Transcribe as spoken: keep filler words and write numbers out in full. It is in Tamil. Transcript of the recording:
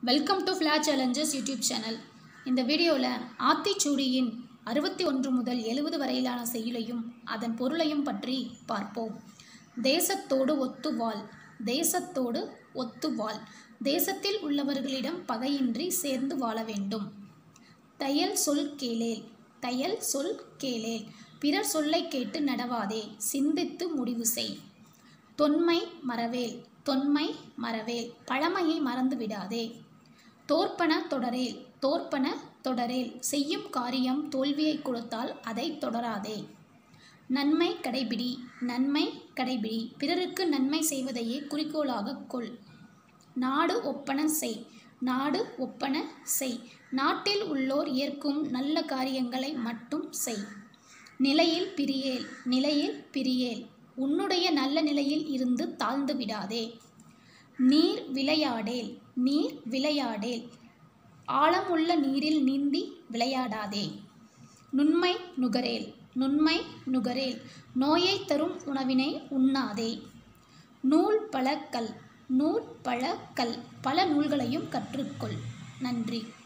Welcome to flash challenges YouTube channel. இந்த வீடியோவில் ஆத்திச்சூடியின் அறுபத்தி ஒன்று முதல் எழுபது வரையிலான செய்யுளையும் அதன் பொருளையும் பற்றி பார்ப்போம். தேசத்தோடு ஒத்து வாழ், தேசத்தோடு ஒத்து வாழ், தேசத்தில் உள்ளவர்களிடம் பகையின்றி சேர்ந்து வாழ வேண்டும். தையல் சொல் கேளேல், தையல் சொல் கேளேல், பிறர் சொல்லை கேட்டு நடவாதே, சிந்தித்து முடிவு செய். தொன்மை மறவேல், தொன்மை மறவேல், பழமையை மறந்து விடாதே. தோற்பன தொடரேல், தோற்பன தொடரேல், செய்யும் காரியம் தோல்வியை கொடுத்தால் அதை தொடராதே. நன்மை கடைபிடி, நன்மை கடைபிடி, பிறருக்கு நன்மை செய்வதையே குறிக்கோளாக கொள். நாடு ஒப்பன செய், நாடு ஒப்பன செய், நாட்டில் உள்ளோர் ஏற்கும் நல்ல காரியங்களை மட்டும் செய். நிலையில் பிரியேல், நிலையில் பிரியேல், உன்னுடைய நல்ல நிலையில் இருந்து தாழ்ந்து விடாதே. நீர் விளையாடேல், நீர் விளையாடேல், ஆழமுள்ள நீரில் நீந்தி விளையாடாதே. நுண்மை நுகரேல், நுண்மை நுகரேல், நோயை தரும் உணவினை உண்ணாதே. நூல் பல கல், நூல் பல கல், பல நூல்களையும் கற்றுக்கொள். நன்றி.